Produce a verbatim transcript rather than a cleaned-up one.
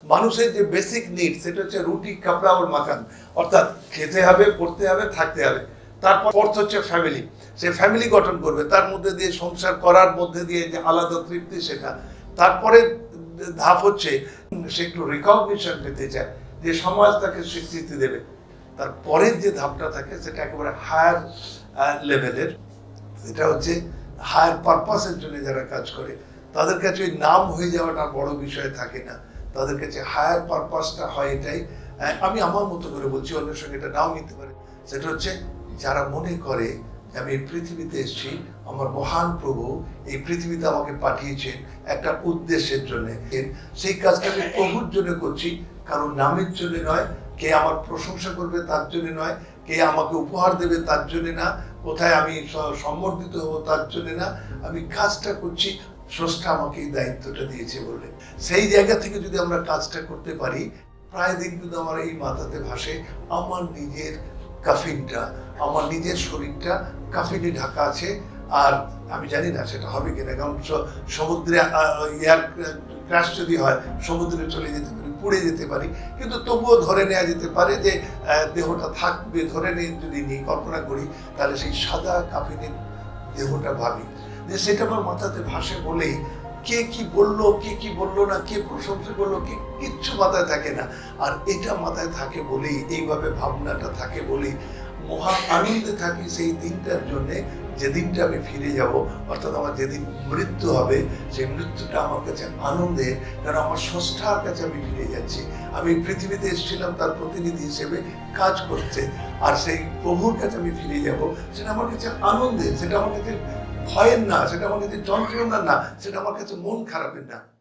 মানুষের যে basic need সেটা হচ্ছে রুটি কাপড়া আর মাকান, অর্থাৎ খেতে হবে, পড়তে হবে, থাকতে হবে। তারপর ফোর্থ হচ্ছে ফ্যামিলি, সে ফ্যামিলি গঠন করবে, তার মধ্যে দিয়ে সংসার করার মধ্যে দিয়ে যে আলাদা তৃপ্তি সেটা। তারপরে ধাপ হচ্ছে সে একটু রিকগনিশন পেতে চায়, যে সমাজ তাকে স্বীকৃতি দেবে। তারপরের যে ধাপটা থাকে সেটা একেবারে হায়ার লেভেলের, সেটা হচ্ছে হায়ার পারপাসের জন্য যারা কাজ করে তাদের কাছে ওই নাম হয়ে যাওয়াটা বড় বিষয় থাকে না, তাদের কাছে হায়ার পারপাসটা হয় এটাই। আমি আমার মতো করে বলছি, অন্যের সঙ্গে এটা নাও নিতে পারে। সেটা হচ্ছে যারা মনে করে আমি এই পৃথিবীতে এসেছি, আমার মহান প্রভু এই পৃথিবীতে আমাকে পাঠিয়েছেন একটা উদ্দেশ্যের জন্য, সেই কাজটা আমি প্রভুর জন্য করছি, কারণ নামের জন্য নয়, কে আমার প্রশংসা করবে তার জন্য নয়, কে আমাকে উপহার দেবে তার জন্য না, কোথায় আমি সম্বর্ধিত হব তার জন্য না, আমি কাজটা করছি স্রষ্টা আমাকে এই দায়িত্বটা দিয়েছে বলে। সেই জায়গা থেকে যদি আমরা কাজটা করতে পারি, প্রায় দিন কিন্তু আমার এই মাথাতে ভাসে আমার নিজের কাফিনটা, আমার নিজের শরীরটা কাফিনে ঢাকা আছে। আর আমি জানি না সেটা হবে কিনা, কারণ সমুদ্রে এয়ার ক্র্যাশ যদি হয় সমুদ্রে চলে যেতে পারি, পুড়ে যেতে পারি, কিন্তু তবুও ধরে নেওয়া যেতে পারে যে দেহটা থাকবে। ধরে নিয়ে যদি নিয়ে কল্পনা করি, তাহলে সেই সাদা কাফিনের দেহটা ভাবি যে সেটা আমার মাথাতে ভাসে বলেই কে কি বললো, কে কি বললো না, কে প্রশংসা করলো, কে কিচ্ছু মাথায় থাকে না। আর এটা মাথায় থাকে বলেই, এইভাবে ভাবনাটা থাকে বলেই মহা আনন্দে থাকি সেই দিনটার জন্যে, যেদিনটা আমি ফিরে যাব, অর্থাৎ আমার যেদিন মৃত্যু হবে, সেই মৃত্যুটা আমার কাছে আনন্দের, কারণ আমার স্রষ্টার কাছে আমি ফিরে যাচ্ছি। আমি পৃথিবীতে এসেছিলাম তার প্রতিনিধি হিসেবে কাজ করতে, আর সেই প্রভুর কাছে আমি ফিরে যাব, সেটা আমার কাছে আনন্দের, সেটা আমার কাছে ভয়ের না, সেটা আমার কাছে যন্ত্রণার না, সেটা আমার কাছে মন খারাপের না।